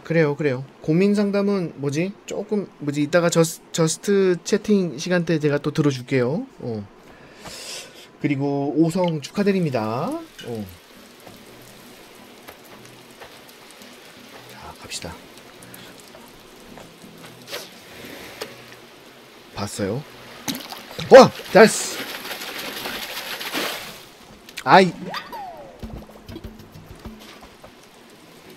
그래요, 그래요. 고민 상담은 뭐지? 조금 뭐지? 이따가 저스트 채팅 시간 때 제가 또 들어줄게요. 그리고 5성 축하드립니다. 자, 갑시다. 봤어요? 와! 됐어! 아이!